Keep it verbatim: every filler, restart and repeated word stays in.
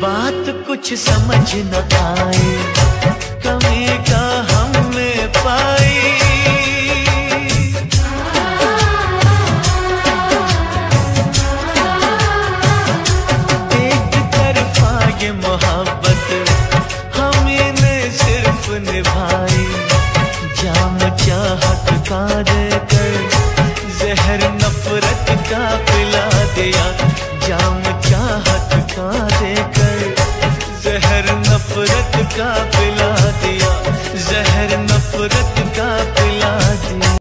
बात कुछ समझ न आए, कमी का हमने पाई। एक तरफा ये मोहब्बत हमें ने सिर्फ निभाई, जाम चाहत का देकर जहर नफरत का पिला दिया, जाम चाहत का देकर जहर नफरत का पिला